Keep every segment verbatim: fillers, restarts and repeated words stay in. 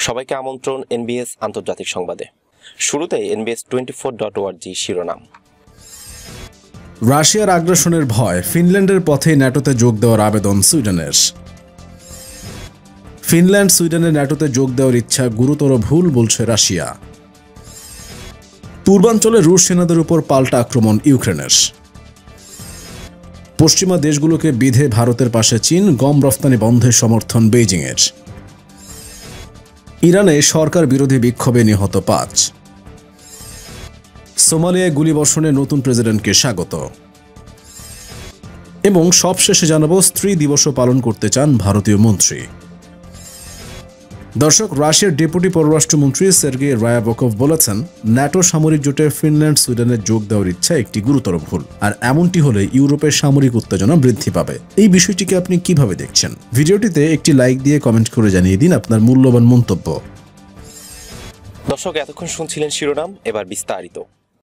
সবাইকে আমন্ত্রণ এনবিএস আন্তর্জাতিক সংবাদে। শুরুতেই NBS twenty four dot ORG শিরোনাম। রাশিয়ার আগ্রাসনের ভয়, ফিনল্যান্ডের পথে ন্যাটোতে যোগ দেওয়ার আবেদন সুইডেনের। ফিনল্যান্ড সুইডেনের ন্যাটোতে যোগ দেওয়ার ইচ্ছা গুরুতর ভুল বলছে রাশিয়া। পূর্বাঞ্চলে রুশ সেনাদের উপর পাল্টা আক্রমণ ইউক্রেনের। পশ্চিমা দেশগুলোকে বিধে ভারতের পাশে চীন, গম রফতানি বন্ধের সমর্থন বেইজিংয়ের। ইরানে সরকার বিরোধী বিক্ষোভে নিহত পাঁচ। সোমালিয়ায় গুলিবর্ষণে নতুন প্রেসিডেন্টকে স্বাগত। এবং সবশেষে জানাবো, স্ত্রী দিবসও পালন করতে চান ভারতীয় মন্ত্রী। দর্শক, রাশিয়ার ডেপুটি পররাষ্ট্রমন্ত্রী সের্গেই রায়াবকভ বলেছেন, ন্যাটো সামরিক জোটে ফিনল্যান্ড সুইডেনের যোগ দেওয়ার ইচ্ছা একটি গুরুতর ভুল, আর এমনটি হলে ইউরোপের সামরিক উত্তেজনা বৃদ্ধি পাবে। এই বিষয়টিকে আপনি কিভাবে দেখছেন? ভিডিওটিতে একটি লাইক দিয়ে কমেন্ট করে জানিয়ে দিন আপনার মূল্যবান মন্তব্য। দর্শক, এতক্ষণ শুনছিলেন শিরোনাম, এবার বিস্তারিত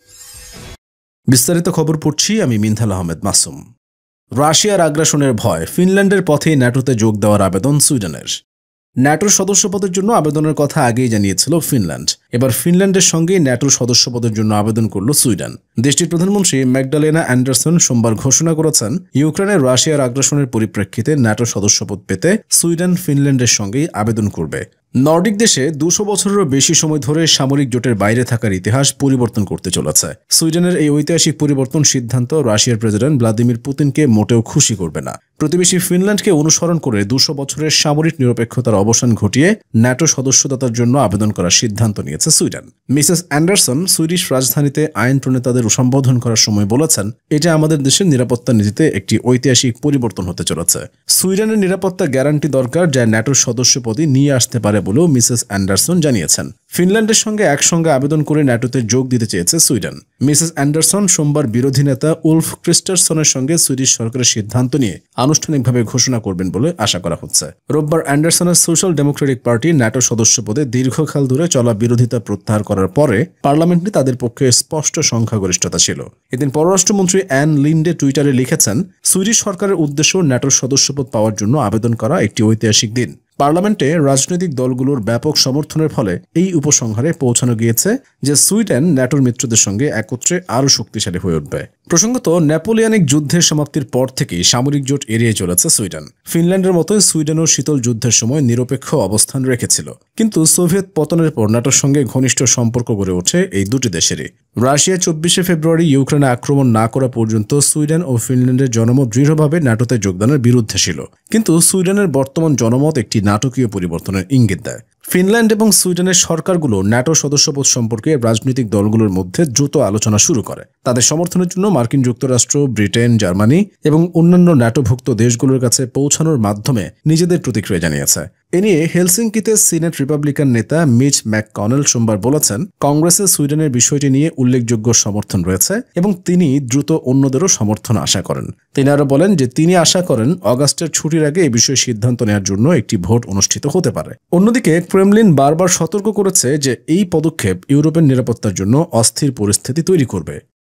বিস্তারিত খবর পড়ছি আমি মিনথাল আহমেদ মাসুম। রাশিয়ার আগ্রাসনের ভয়, ফিনল্যান্ডের পথে ন্যাটোতে যোগ দেওয়ার আবেদন সুইডেনের। ন্যাটোর সদস্যপদের জন্য আবেদনের কথা আগেই জানিয়েছিল ফিনল্যান্ড। এবার ফিনল্যান্ডের সঙ্গে ন্যাটোর সদস্যপদের জন্য আবেদন করল সুইডেন। দেশটির প্রধানমন্ত্রী ম্যাগডালেনা অ্যান্ডারসন সোমবার ঘোষণা করেছেন, ইউক্রেনের রাশিয়ার আগ্রাসনের পরিপ্রেক্ষিতে ন্যাটো সদস্যপদ পেতে সুইডেন ফিনল্যান্ডের সঙ্গেই আবেদন করবে। নর্ডিক দেশে দুশো বছরেরও বেশি সময় ধরে সামরিক জোটের বাইরে থাকার ইতিহাস পরিবর্তন করতে চলেছে। সুইডেনের এই ঐতিহাসিক পরিবর্তন সিদ্ধান্ত রাশিয়ার প্রেসিডেন্ট ভ্লাদিমির পুতিনকে মোটেও খুশি করবে না। প্রতিবেশী ফিনল্যান্ডকে অনুসরণ করে দুশো বছরের সামরিক নিরপেক্ষতার অবসান ঘটিয়ে ন্যাটো সদস্যতার জন্য আবেদন করার সিদ্ধান্ত নিয়েছে সুইডেন। মিসেস অ্যান্ডারসন সুইডিশ রাজধানীতে আইন প্রণেতাদের সম্বোধন করার সময় বলেছেন, এটা আমাদের দেশের নিরাপত্তা নীতিতে একটি ঐতিহাসিক পরিবর্তন হতে চলেছে। সুইডেনের নিরাপত্তা গ্যারান্টি দরকার, যা ন্যাটোর সদস্যপদই নিয়ে আসতে পারে বলেও মিসেস অ্যান্ডারসন জানিয়েছেন। ফিনল্যান্ডের সঙ্গে একসঙ্গে আবেদন করে ন্যাটোতে যোগ দিতে চেয়েছে সুইডেন। মিসেস অ্যান্ডারসন সোমবার বিরোধী নেতা উলফ ক্রিস্টারসনের সঙ্গে সুইডিশ সরকারের সিদ্ধান্ত নিয়ে আনুষ্ঠানিকভাবে ঘোষণা করবেন বলে আশা করা হচ্ছে। রোববার অ্যান্ডারসনের সোশ্যাল ডেমোক্রেটিক পার্টি ন্যাটো সদস্যপদে দীর্ঘকাল ধরে চলা বিরোধিতা প্রত্যাহার করার পরে পার্লামেন্টে তাদের পক্ষে স্পষ্ট সংখ্যাগরিষ্ঠতা ছিল। এদিন পররাষ্ট্রমন্ত্রী অ্যান লিন্ডে টুইটারে লিখেছেন, সুইডিশ সরকারের উদ্দেশ্য ন্যাটোর সদস্যপদ পাওয়ার জন্য আবেদন করা একটি ঐতিহাসিক দিন। পার্লামেন্টে রাজনৈতিক দলগুলোর ব্যাপক সমর্থনের ফলে এই উপসংহারে পৌঁছানো গিয়েছে যে সুইডেন ন্যাটোর মিত্রদের সঙ্গে একত্রে আরও শক্তিশালী হয়ে উঠবে। প্রসঙ্গত, নেপোলিয়ানিক যুদ্ধের সমাপ্তির পর থেকেই সামরিক জোট এড়িয়ে চলেছে সুইডেন। ফিনল্যান্ডের মতোই সুইডেনও শীতল যুদ্ধের সময় নিরপেক্ষ অবস্থান রেখেছিল, কিন্তু সোভিয়েত পতনের পর ন্যাটোর সঙ্গে ঘনিষ্ঠ সম্পর্ক গড়ে ওঠে এই দুটি দেশেরই। রাশিয়া চব্বিশে ফেব্রুয়ারি ইউক্রেনে আক্রমণ না করা পর্যন্ত সুইডেন ও ফিনল্যান্ডের জনমত দৃঢ়ভাবে ন্যাটোতে যোগদানের বিরুদ্ধে ছিল, কিন্তু সুইডেনের বর্তমান জনমত একটি নাটকীয় পরিবর্তনের ইঙ্গিত দেয়। ফিনল্যান্ড এবং সুইডেনের সরকারগুলো ন্যাটো সদস্যপদ সম্পর্কে রাজনৈতিক দলগুলোর মধ্যে দ্রুত আলোচনা শুরু করে। তাদের সমর্থনের জন্য মার্কিন যুক্তরাষ্ট্র, ব্রিটেন, জার্মানি এবং অন্যান্য ন্যাটোভুক্ত দেশগুলোর কাছে পৌঁছানোর মাধ্যমে নিজেদের প্রতিক্রিয়া জানিয়েছে। এ নিয়ে হেলসিঙ্কিতে সিনেট রিপাবলিকান নেতা মিচ ম্যাককনেল সোমবার বলেছেন, কংগ্রেসে সুইডেনের বিষয়টি নিয়ে উল্লেখযোগ্য সমর্থন রয়েছে এবং তিনি দ্রুত অন্যদেরও সমর্থন আশা করেন। তিনি আরও বলেন যে তিনি আশা করেন অগাস্টের ছুটির আগে এ বিষয়ে সিদ্ধান্ত নেওয়ার জন্য একটি ভোট অনুষ্ঠিত হতে পারে। অন্যদিকে ক্রেমলিন বারবার সতর্ক করেছে যে এই পদক্ষেপ ইউরোপের নিরাপত্তার জন্য অস্থির পরিস্থিতি তৈরি করবে।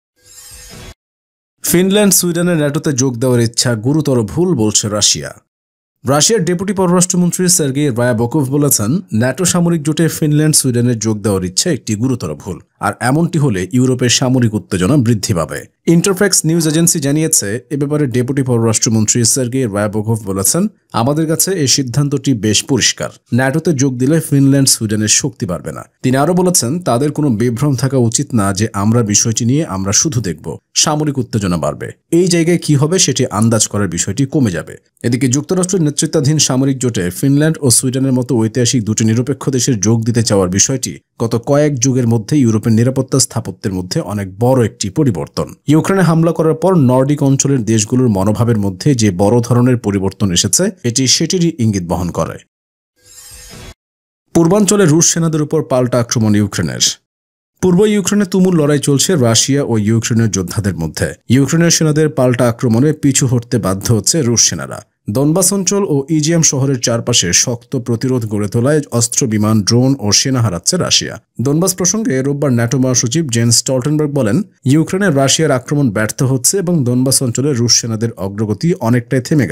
ফিনল্যান্ড সুইডেনের ন্যাটোতে যোগ দেওয়ার ইচ্ছা গুরুতর ভুল বলছে রাশিয়া। রাশিয়ার ডেপুটি পররাষ্ট্রমন্ত্রী সের্গেই রায়াবকভ বলেছেন, ন্যাটো সামরিক জোটে ফিনল্যান্ড সুইডেনের যোগ দেওয়ার ইচ্ছা একটি গুরুতর ভুল, আর এমনটি হলে ইউরোপের সামরিক উত্তেজনা বৃদ্ধি পাবে। ইন্টারফ্যাক্স নিউজ এজেন্সি জানিয়েছে, এ ব্যাপারে ডেপুটি পররাষ্ট্রমন্ত্রী সের্গেই রায়াবকভ বলেছেন, আমাদের কাছে এই সিদ্ধান্তটি বেশ পরিষ্কার। ন্যাটোতে যোগ দিলে ফিনল্যান্ড সুইডেনের শক্তি বাড়বে না। তিনি আরও বলেছেন, তাদের কোনো বিভ্রম থাকা উচিত না যে আমরা বিষয়টি নিয়ে আমরা শুধু দেখব, সামরিক উত্তেজনা বাড়বে। এই জায়গায় কি হবে সেটি আন্দাজ করার বিষয়টি কমে যাবে। এদিকে যুক্তরাষ্ট্রের নেতৃত্বাধীন সামরিক জোটে ফিনল্যান্ড ও সুইডেনের মতো ঐতিহাসিক দুটি নিরপেক্ষ দেশের যোগ দিতে চাওয়ার বিষয়টি গত কয়েক যুগের মধ্যে ইউরোপের নিরাপত্তা স্থাপত্যের মধ্যে অনেক বড় একটি পরিবর্তন। ইউক্রেনে হামলা করার পর নর্ডিক অঞ্চলের দেশগুলোর মনোভাবের মধ্যে যে বড় ধরনের পরিবর্তন এসেছে, এটি সেটিরই ইঙ্গিত বহন করে। পূর্বাঞ্চলে রুশ সেনাদের উপর পাল্টা আক্রমণ ইউক্রেনের। পূর্ব ইউক্রেনে তুমুল লড়াই চলছে রাশিয়া ও ইউক্রেনের যোদ্ধাদের মধ্যে। ইউক্রেনের সেনাদের পাল্টা আক্রমণে পিছু হটতে বাধ্য হচ্ছে রুশ সেনারা। দনবাস অঞ্চল ও ইজিয়াম শহরের চারপাশে শক্ত প্রতিরোধ গড়ে তোলায় অস্ত্র, বিমান, ড্রোন ও সেনা হারাচ্ছে রাশিয়া। দনবাস প্রসঙ্গে রোববার ন্যাটো মহাসচিব জেন্স স্টলটেনবার্গ বলেন, ইউক্রেনে রাশিয়ার আক্রমণ ব্যর্থ হচ্ছে এবং দনবাস অঞ্চলে রুশ সেনাদের অগ্রগতি অনেকটাই থেমে গেছে।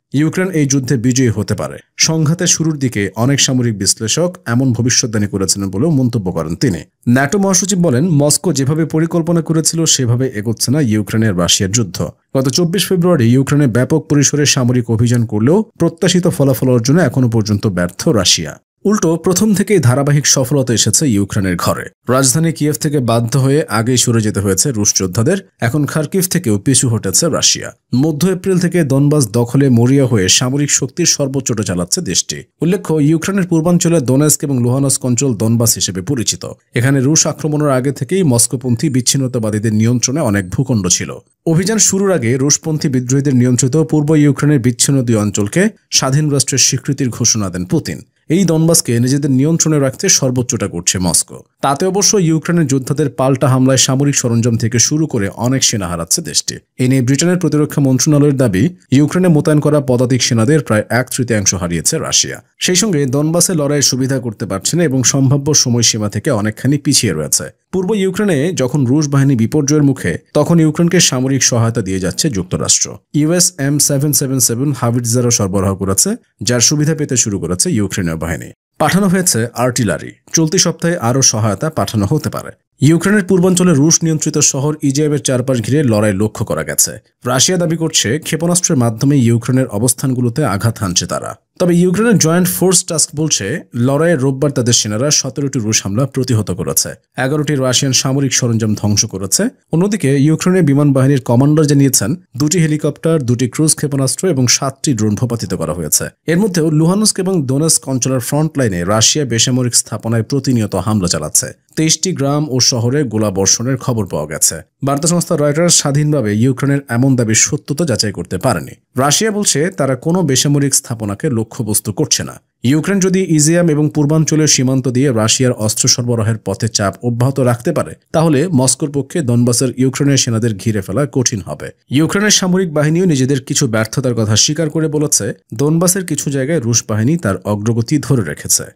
ইউক্রেন এই যুদ্ধে বিজয়ী হতে পারে। সংঘাতের শুরুর দিকে অনেক সামরিক বিশ্লেষক এমন ভবিষ্যদ্বাণী করেছিলেন বলেও মন্তব্য করেন তিনি। ন্যাটো মহাসচিব বলেন, মস্কো যেভাবে পরিকল্পনা করেছিল সেভাবে এগোচ্ছে না ইউক্রেনের রাশিয়ার যুদ্ধ। গত চব্বিশ ফেব্রুয়ারি ইউক্রেনে ব্যাপক পরিসরে সামরিক অভিযান করলেও প্রত্যাশিত ফলাফল অর্জনে এখনও পর্যন্ত ব্যর্থ রাশিয়া। উল্টো প্রথম থেকেই ধারাবাহিক সফলতা এসেছে ইউক্রেনের ঘরে। রাজধানী কিয়েভ থেকে বাধ্য হয়ে আগেই সরে যেতে হয়েছে রুশ যোদ্ধাদের। এখন খার্কিভ থেকেও পিছু হটেছে রাশিয়া। মধ্য এপ্রিল থেকে দনবাস দখলে মরিয়া হয়ে সামরিক শক্তির সর্বোচ্চটা চালাচ্ছে দেশটি। উল্লেখ্য, ইউক্রেনের পূর্বাঞ্চলে দোনেস্ক এবং লুহানস্ক অঞ্চল দনবাস হিসেবে পরিচিত। এখানে রুশ আক্রমণের আগে থেকেই মস্কোপন্থী বিচ্ছিন্নতাবাদীদের নিয়ন্ত্রণে অনেক ভূখণ্ড ছিল। অভিযান শুরুর আগে রুশপন্থী বিদ্রোহীদের নিয়ন্ত্রিত পূর্ব ইউক্রেনের বিচ্ছিন্ন দুই অঞ্চলকে স্বাধীন রাষ্ট্রের স্বীকৃতির ঘোষণা দেন পুতিন। এই দনবাসকে নিজেদের নিয়ন্ত্রণে রাখতে সর্বোচ্চটা করছে মস্কো। তাতে অবশ্য ইউক্রেনের যোদ্ধাদের পাল্টা হামলায় সামরিক সরঞ্জাম থেকে শুরু করে অনেক সেনা হারাচ্ছে দেশটি। এ নিয়ে ব্রিটেনের প্রতিরক্ষা মন্ত্রণালয়ের দাবি, ইউক্রেনে মোতায়েন করা পদাতিক সেনাদের প্রায় এক তৃতীয়াংশ হারিয়েছে রাশিয়া। সেই সঙ্গে দনবাসে লড়াইয়ের সুবিধা করতে পারছে না এবং সম্ভাব্য সময়সীমা থেকে অনেকখানি পিছিয়ে রয়েছে। পূর্ব ইউক্রেনে যখন রুশ বাহিনী বিপর্যয়ের মুখে, তখন ইউক্রেনকে সামরিক সহায়তা দিয়ে যাচ্ছে যুক্তরাষ্ট্র। US M seven seven seven হাভিটজারও সরবরাহ করেছে, যার সুবিধা পেতে শুরু করেছে ইউক্রেনীয় বাহিনী। পাঠানো হয়েছে আর্টিলারি। চলতি সপ্তাহে আরও সহায়তা পাঠানো হতে পারে। ইউক্রেনের পূর্বাঞ্চলে রুশ নিয়ন্ত্রিত শহর ইজেভের চারপাশ ঘিরে লড়াই লক্ষ্য করা গেছে। রাশিয়া দাবি করছে ক্ষেপণাস্ত্রের মাধ্যমে ইউক্রেনের অবস্থানগুলোতে আঘাত হানছে তারা। তবে ইউক্রেনের জয়েন্ট ফোর্স টাস্ক বলছে, লড়াইয়ের রোববার তাদের সেনারা সতেরোটি রুশ হামলা প্রতিহত করেছে, এগারোটি রাশিয়ান সামরিক সরঞ্জাম ধ্বংস করেছে। অন্যদিকে ইউক্রেনের বিমান বাহিনীর কমান্ডার জানিয়েছেন, দুটি হেলিকপ্টার, দুটি ক্রুজ ক্ষেপণাস্ত্র এবং সাতটি ড্রোন ভূপাতিত করা হয়েছে। এর মধ্যেও লুহানস্ক এবং দোনেস্ক অঞ্চলের ফ্রন্ট লাইনে রাশিয়া বেসামরিক স্থাপনায় প্রতিনিয়ত হামলা চালাচ্ছে। তেইশটি গ্রাম ও শহরে গোলাবর্ষণের খবর পাওয়া গেছে। বার্তা সংস্থা রয়টার্স স্বাধীনভাবে ইউক্রেনের এমন দাবির সত্যতা যাচাই করতে পারেনি। রাশিয়া বলছে তারা কোনো বেসামরিক স্থাপনাকে লক্ষ্যবস্তু করছে না। ইউক্রেন যদি ইজিয়াম এবং পূর্বাঞ্চলের সীমান্ত দিয়ে রাশিয়ার অস্ত্র সরবরাহের পথে চাপ অব্যাহত রাখতে পারে, তাহলে মস্কোর পক্ষে দনবাসের ইউক্রেনের সেনাদের ঘিরে ফেলা কঠিন হবে। ইউক্রেনের সামরিক বাহিনীও নিজেদের কিছু ব্যর্থতার কথা স্বীকার করে বলেছে, দনবাসের কিছু জায়গায় রুশ বাহিনী তার অগ্রগতি ধরে রেখেছে।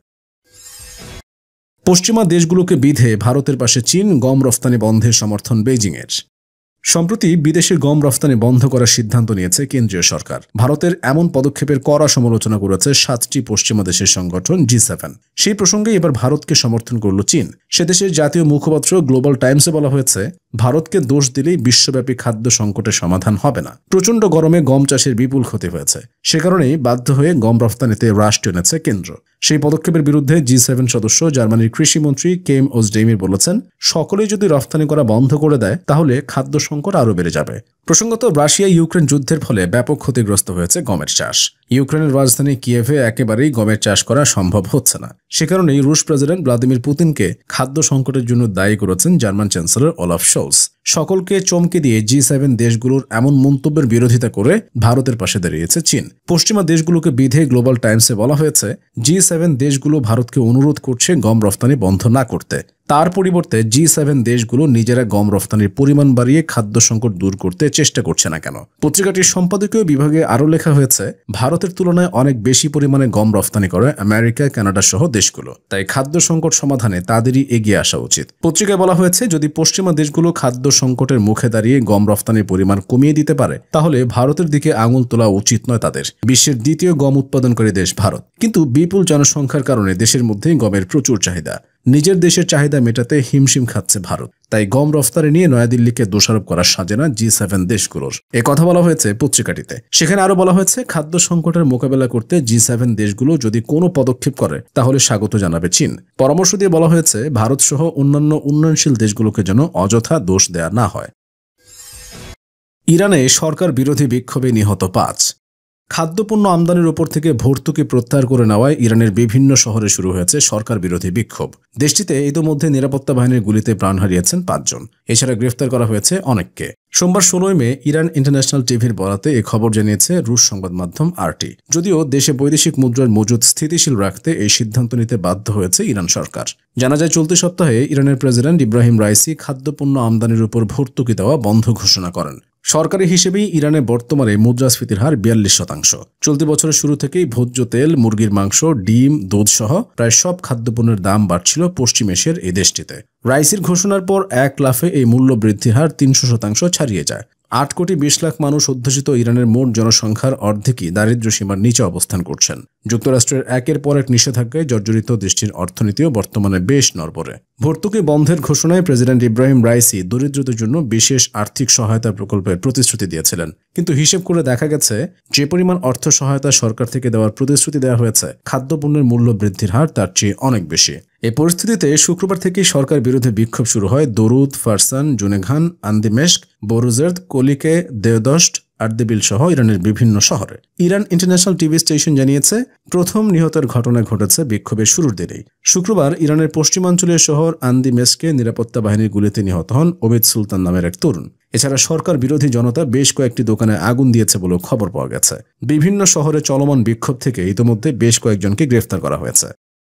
পশ্চিমা দেশগুলোকে বিধে ভারতের পাশে চীন, গম রফতানি বন্ধের সমর্থন বেইজিংয়ের। সম্প্রতি বিদেশে গম রফতানি বন্ধ করার সিদ্ধান্ত নিয়েছে কেন্দ্রীয় সরকার। ভারতের এমন পদক্ষেপের কড়া সমালোচনা করেছে সাতটি পশ্চিমা দেশের সংগঠন জি সেভেন। সেই প্রসঙ্গে এবার ভারতকে সমর্থন করল চীন। সে দেশের জাতীয় মুখপাত্র গ্লোবাল টাইমসে বলা হয়েছে, ভারতকে দোষ দিলেই বিশ্বব্যাপী খাদ্য সংকটের সমাধান হবে না। প্রচণ্ড গরমে গম চাষের বিপুল ক্ষতি হয়েছে, সে কারণেই বাধ্য হয়ে গম রফতানিতে হ্রাস টেনেছে কেন্দ্র। সেই পদক্ষেপের বিরুদ্ধে জি সেভেন সদস্য জার্মানির কৃষিমন্ত্রী কেম ওজডেমির বলেছেন, সকলেই যদি রফতানি করা বন্ধ করে দেয় তাহলে খাদ্য সংকট আরও বেড়ে যাবে। প্রসঙ্গত, রাশিয়া ইউক্রেন যুদ্ধের ফলে ব্যাপক ক্ষতিগ্রস্ত হয়েছে গমের চাষ। ইউক্রেনের রাজধানী কিয়েভে একেবারেই গমের চাষ করা সম্ভব হচ্ছে না। সে কারণেই রুশ প্রেসিডেন্ট ভ্লাদিমির পুতিনকে খাদ্য সংকটের জন্য দায়ী করেছেন জার্মান চ্যান্সেলর ওলাফ শোলস। সকলকে চমকে দিয়ে জি সেভেন দেশগুলোর এমন মন্তব্যের বিরোধিতা করে ভারতের পাশে দাঁড়িয়েছে চীন। পশ্চিমা দেশগুলোকে বিধে গ্লোবাল টাইমসে বলা হয়েছে, জি সেভেন দেশগুলো ভারতকে অনুরোধ করছে গম রফতানি বন্ধ না করতে। তার পরিবর্তে জি সেভেন দেশগুলো নিজেরা গম রফতানির পরিমাণ বাড়িয়ে খাদ্য সংকট দূর করতে চেষ্টা করছে না কেন? পত্রিকাটির সম্পাদকীয় বিভাগে আরও লেখা হয়েছে, ভারতের তুলনায় অনেক বেশি পরিমাণে গম রফতানি করে আমেরিকা, কানাডা সহ দেশগুলো। তাই খাদ্য সংকট সমাধানে তাদেরই এগিয়ে আসা উচিত। পত্রিকায় বলা হয়েছে, যদি পশ্চিমা দেশগুলো খাদ্য সংকটের মুখে দাঁড়িয়ে গম রফতানির পরিমাণ কমিয়ে দিতে পারে, তাহলে ভারতের দিকে আঙুল তোলা উচিত নয় তাদের। বিশ্বের দ্বিতীয় গম উৎপাদনকারী দেশ ভারত, কিন্তু বিপুল জনসংখ্যার কারণে দেশের মধ্যেই গমের প্রচুর চাহিদা। নিজের দেশের চাহিদা মেটাতে হিমশিম খাচ্ছে ভারত। তাই গম রফতানি নিয়ে নয়াদিল্লিকে দোষারোপ করা সাজে না জি সেভেন দেশগুলোর। এ কথা বলা হয়েছে পত্রিকাটিতে। সেখানে আরো বলা হয়েছে, খাদ্য সংকটের মোকাবেলা করতে জি সেভেন দেশগুলো যদি কোনো পদক্ষেপ করে তাহলে স্বাগত জানাবে চীন। পরামর্শ দিয়ে বলা হয়েছে, ভারত সহ অন্যান্য উন্নয়নশীল দেশগুলোকে যেন অযথা দোষ দেয়া না হয়। ইরানে সরকার বিরোধী বিক্ষোভে নিহত পাঁচ। খাদ্যপণ্য আমদানির ওপর থেকে ভর্তুকি প্রত্যাহার করে নেওয়ায় ইরানের বিভিন্ন শহরে শুরু হয়েছে সরকার বিরোধী বিক্ষোভ। দেশটিতে ইতোমধ্যে নিরাপত্তা বাহিনীর গুলিতে প্রাণ হারিয়েছেন পাঁচজন। এছাড়া গ্রেফতার করা হয়েছে অনেককে। সোমবার ষোলোই মে ইরান ইন্টারন্যাশনাল টিভির বরাতে এ খবর জানিয়েছে রুশ সংবাদ মাধ্যম আরটি। যদিও দেশে বৈদেশিক মুদ্রার মজুদ স্থিতিশীল রাখতে এই সিদ্ধান্ত নিতে বাধ্য হয়েছে ইরান সরকার। জানা যায়, চলতি সপ্তাহে ইরানের প্রেসিডেন্ট ইব্রাহিম রাইসি খাদ্যপণ্য আমদানির উপর ভর্তুকি দেওয়া বন্ধ ঘোষণা করেন। সরকারি হিসেবেই ইরানে বর্তমানে মুদ্রাস্ফীতির হার বিয়াল্লিশ শতাংশ। চলতি বছরের শুরু থেকেই ভোজ্য তেল, মুরগির মাংস, ডিম, দুধ সহ প্রায় সব খাদ্যপণ্যের দাম বাড়ছিল পশ্চিম এশিয়ার এই দেশটিতে। রাইসির ঘোষণার পর এক লাফে এই মূল্য বৃদ্ধির হার তিনশো শতাংশ ছাড়িয়ে যায়। আট কোটি বিশ লাখ মানুষ অধ্যুষিত ইরানের মোট জনসংখ্যার অর্ধেকই দারিদ্র্য সীমার নিচে অবস্থান করছেন। যুক্তরাষ্ট্রের একের পর এক নিষেধাজ্ঞায় জর্জরিত দেশটির অর্থনীতিও বর্তমানে বেশ নড়বড়ে। ভর্তুকি বন্ধের ঘোষণায় প্রেসিডেন্ট ইব্রাহিম রাইসি দরিদ্রদের জন্য বিশেষ আর্থিক সহায়তা প্রকল্পের প্রতিশ্রুতি দিয়েছিলেন, কিন্তু হিসেব করে দেখা গেছে যে পরিমাণ অর্থ সহায়তা সরকার থেকে দেওয়ার প্রতিশ্রুতি দেওয়া হয়েছে, খাদ্যপণ্যের মূল্য বৃদ্ধির হার তার চেয়ে অনেক বেশি। এই পরিস্থিতিতে শুক্রবার থেকেই সরকার বিরোধী বিক্ষোভ শুরু হয় দরুদ, ফারসান, জুনেঘান, আন্দিমেশক, বোরুজের্দ, কোলিকে, দেওদস্ট, আর্দেবিল সহ ইরানের বিভিন্ন শহরে। ইরান ইন্টারন্যাশনাল টিভি স্টেশন জানিয়েছে, প্রথম নিহতের ঘটনা ঘটেছে বিক্ষোভের শুরুর দিনেই। শুক্রবার ইরানের পশ্চিমাঞ্চলীয় শহর আন্দিমেশকে নিরাপত্তা বাহিনীর গুলিতে নিহত হন ওবেদ সুলতান নামের এক তরুণ। এছাড়া সরকার বিরোধী জনতা বেশ কয়েকটি দোকানে আগুন দিয়েছে বলেও খবর পাওয়া গেছে। বিভিন্ন শহরে চলমান বিক্ষোভ থেকে ইতোমধ্যে বেশ কয়েকজনকে গ্রেফতার করা হয়েছে।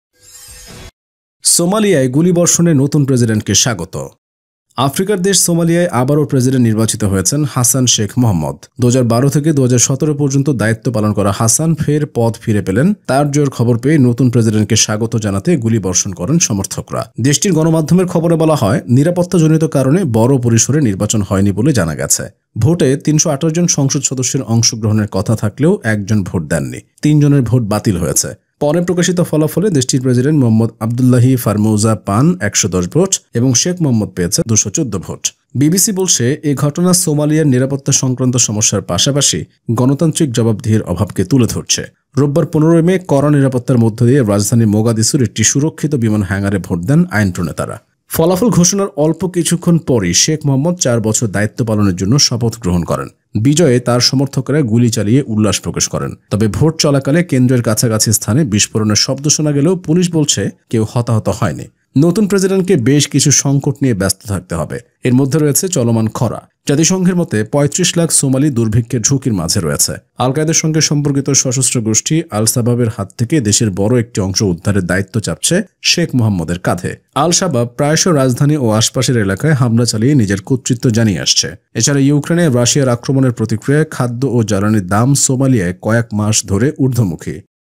সোমালিয়ায় গুলিবর্ষণে নতুন প্রেসিডেন্টকে স্বাগত। আফ্রিকার দেশ সোমালিয়ায় আবারও প্রেসিডেন্ট নির্বাচিত হয়েছেন হাসান শেখ মোহাম্মদ। দু হাজার বারো থেকে দু হাজার সতেরো পর্যন্ত দায়িত্ব পালন করা হাসান ফের পদ ফিরে পেলেন। তার জয়ের খবর পেয়ে নতুন প্রেসিডেন্টকে স্বাগত জানাতে গুলিবর্ষণ করেন সমর্থকরা। দেশটির গণমাধ্যমের খবরে বলা হয়, নিরাপত্তাজনিত কারণে বড় পরিসরে নির্বাচন হয়নি বলে জানা গেছে। ভোটে তিনশো আঠারো জন সংসদ সদস্যের অংশগ্রহণের কথা থাকলেও একজন ভোট দেননি। তিনজনের ভোট বাতিল হয়েছে। পরে প্রকাশিত ফলাফলে দেশটির প্রেসিডেন্ট মোহাম্মদ আবদুল্লাহি ফারমৌজা পান একশো দশ ভোট এবং শেখ মোহাম্মদ পেয়েছে দুশো চোদ্দ ভোট। বিবিসি বলছে, এই ঘটনা সোমালিয়ার নিরাপত্তা সংক্রান্ত সমস্যার পাশাপাশি গণতান্ত্রিক জবাবদিহির অভাবকে তুলে ধরছে। রোববার পনেরোই মে কড়া নিরাপত্তার মধ্য দিয়ে রাজধানী মোগাদিসুর একটি সুরক্ষিত বিমান হ্যাঙ্গারে ভোট দেন আইন প্রণেতারা। ফলাফল ঘোষণার অল্প কিছুক্ষণ পরই শেখ মোহাম্মদ চার বছর দায়িত্ব পালনের জন্য শপথ গ্রহণ করেন। বিজয়ে তার সমর্থকেরা গুলি চালিয়ে উল্লাস প্রকাশ করেন। তবে ভোট চলাকালে কেন্দ্রের কাছাকাছি স্থানে বিস্ফোরণের শব্দ শোনা গেলেও পুলিশ বলছে কেউ হতাহত হয়নি। নতুন প্রেসিডেন্টকে বেশ কিছু সংকট নিয়ে ব্যস্ত থাকতে হবে। এর মধ্যে রয়েছে চলমান খরা। জাতিসংঘের মতে পঁয়ত্রিশ লাখ সোমালি দুর্ভিক্ষের ঝুঁকির মাঝে রয়েছে। আল কায়েদার সঙ্গে সম্পর্কিত সশস্ত্র গোষ্ঠী আল শাবাবের হাত থেকে দেশের বড় একটি অংশ উদ্ধারের দায়িত্ব চাপছে শেখ মোহাম্মদের কাঁধে। আল শাবাব প্রায়শ রাজধানী ও আশপাশের এলাকায় হামলা চালিয়ে নিজের কর্তৃত্ব জানিয়ে আসছে। এছাড়া ইউক্রেনে রাশিয়ার আক্রমণের প্রতিক্রিয়ায় খাদ্য ও জ্বালানির দাম সোমালিয়ায় কয়েক মাস ধরে ঊর্ধ্বমুখী।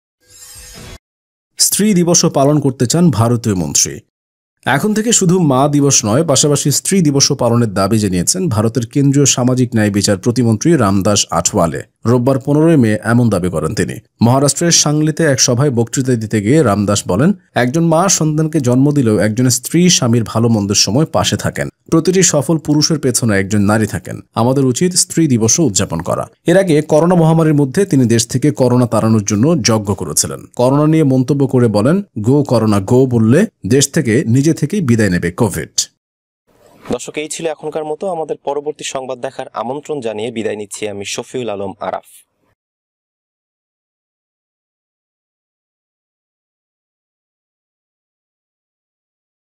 স্ত্রী দিবসও পালন করতে চান ভারতীয় মন্ত্রী। এখন থেকে শুধু মা দিবস নয়, পাশাপাশি স্ত্রী দিবসও পালনের দাবি জানিয়েছেন ভারতের কেন্দ্রীয় সামাজিক ন্যায় বিচার প্রতিমন্ত্রী রামদাস আঠওয়ালে। রোববার পনেরোই মে এমন দাবি করেন তিনি। মহারাষ্ট্রের সাংলিতে এক সভায় বক্তৃতা দিতে গিয়ে রামদাস বলেন, একজন মা সন্তানকে জন্ম দিলেও একজন স্ত্রী স্বামীর ভালো মন্দের সময় পাশে থাকেন। প্রতিটি সফল পুরুষের পেছনে একজন নারী থাকেন। আমাদের উচিত স্ত্রী দিবসও উদযাপন করা। এর আগে করোনা মহামারীর মধ্যে তিনি দেশ থেকে করোনা তাড়ানোর জন্য যজ্ঞ করেছিলেন। করোনা নিয়ে মন্তব্য করে বলেন, গো করোনা গো বললে দেশ থেকে নিজে থেকেই বিদায় নেবে কোভিড। দর্শক, এই ছিল এখনকার মতো। আমাদের পরবর্তী সংবাদ দেখার আমন্ত্রণ জানিয়ে বিদায় নিচ্ছি আমি শফিউল আলম আরাফ।